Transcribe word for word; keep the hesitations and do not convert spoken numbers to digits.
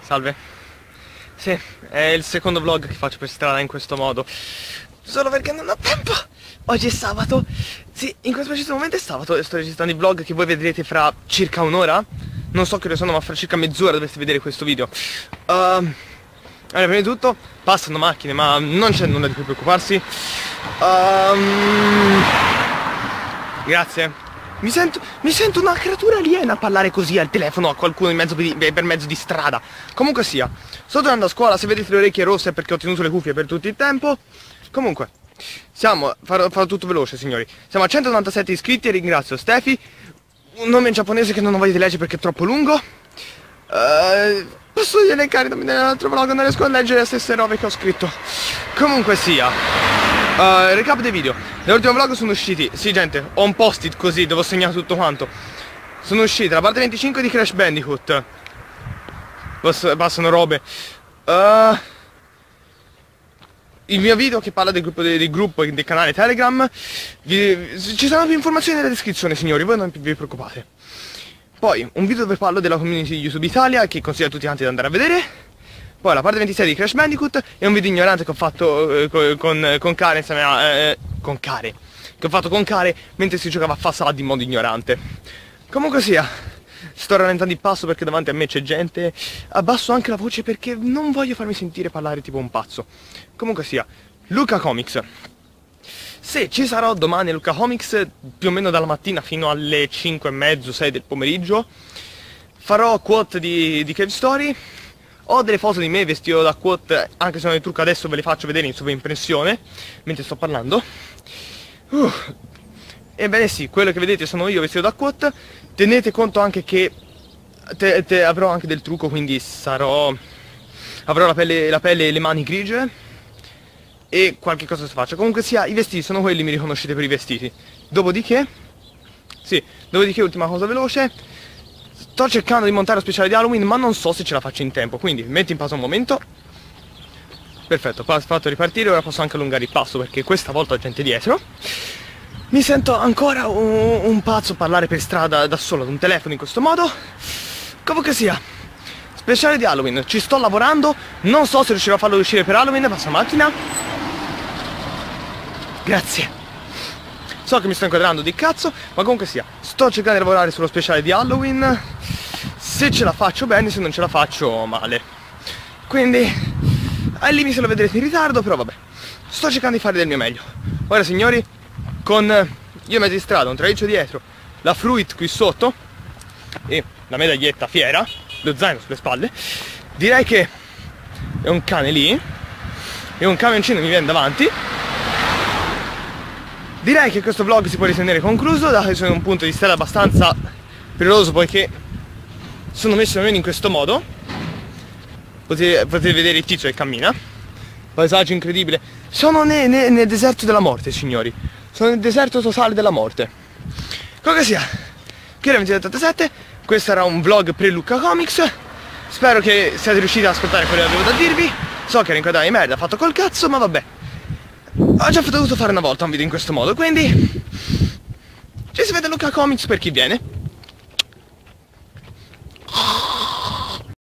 Salve. Sì, è il secondo vlog che faccio per strada in questo modo. Solo perché non ho tempo. Oggi è sabato. Sì, in questo preciso momento è sabato e sto registrando il vlog che voi vedrete fra circa un'ora. Non so che ore sono, ma fra circa mezz'ora dovreste vedere questo video. uh, Allora, prima di tutto, passano macchine, ma non c'è nulla di cui preoccuparsi. um, Grazie. Mi sento, mi sento una creatura aliena a parlare così al telefono a qualcuno in mezzo di, per mezzo di strada. Comunque sia, sto tornando a scuola, se vedete le orecchie rosse è perché ho tenuto le cuffie per tutto il tempo. Comunque, siamo, farò, farò tutto veloce signori. Siamo a centonovantasette iscritti e ringrazio Stefi. Un nome in giapponese che non voglio leggere perché è troppo lungo. uh, Posso elencare nell'altro vlog, non riesco a leggere le stesse robe che ho scritto. Comunque sia, Uh, recap dei video. Nell'ultimo vlog sono usciti, sì gente, ho un post-it così dove ho segnato tutto quanto. Sono uscite la parte venticinque di Crash Bandicoot. Passano robe. uh, Il mio video che parla del gruppo, del, del gruppo del canale Telegram. vi, Ci saranno più informazioni nella descrizione signori, voi non vi preoccupate. Poi un video dove parlo della community di YouTube Italia, che consiglio a tutti quanti di andare a vedere. Poi la parte ventisei di Crash Bandicoot e un video ignorante che ho fatto eh, con, con, con Kare insieme a... Eh, con Kare Che ho fatto con Kare mentre si giocava a Fasad in modo ignorante. Comunque sia, sto rallentando il passo perché davanti a me c'è gente. Abbasso anche la voce perché non voglio farmi sentire parlare tipo un pazzo. Comunque sia, Luca Comics. Se ci sarò domani a Luca Comics, più o meno dalla mattina fino alle cinque e mezzo, sei del pomeriggio, farò quote di, di Cave Story. Ho delle foto di me vestito da quote, anche se non le trucco adesso ve le faccio vedere in sovraimpressione mentre sto parlando. uh. Ebbene sì, quello che vedete sono io vestito da quote. Tenete conto anche che te, te avrò anche del trucco, quindi sarò avrò la pelle, la pelle e le mani grigie e qualche cosa si faccia. Comunque sia, i vestiti sono quelli, mi riconoscete per i vestiti. Dopodiché, sì, dopodiché ultima cosa veloce, sto cercando di montare lo speciale di Halloween, ma non so se ce la faccio in tempo, quindi metti in pausa un momento. Perfetto, fatto ripartire, ora posso anche allungare il passo perché questa volta ho gente dietro. Mi sento ancora un, un pazzo parlare per strada da solo ad un telefono in questo modo. Comunque sia, speciale di Halloween, ci sto lavorando, non so se riuscirò a farlo uscire per Halloween, passa macchina. Grazie. So che mi sto inquadrando di cazzo, ma comunque sia, sto cercando di lavorare sullo speciale di Halloween. Se ce la faccio bene, se non ce la faccio male. Quindi, al limite lo vedrete in ritardo, però vabbè. Sto cercando di fare del mio meglio. Ora signori, con io in mezzo di strada, un traliccio dietro, la Fruit qui sotto e la medaglietta fiera, lo zaino sulle spalle, direi che è un cane lì e un camioncino mi viene davanti. Direi che questo vlog si può ritenere concluso, dato che sono in un punto di strada abbastanza pericoloso, poiché sono messo più o meno in questo modo. Potete, potete vedere il tizio che cammina. Paesaggio incredibile. Sono ne, ne, nel deserto della morte, signori. Sono nel deserto totale della morte. Comunque sia, qui era ventidue e ottantasette. Questo era un vlog pre Luca Comics. Spero che siate riusciti ad ascoltare quello che avevo da dirvi. So che era inquadrato di merda, fatto col cazzo, ma vabbè. Ho già dovuto fare una volta un video in questo modo, quindi ci si vede a Luca Comics per chi viene.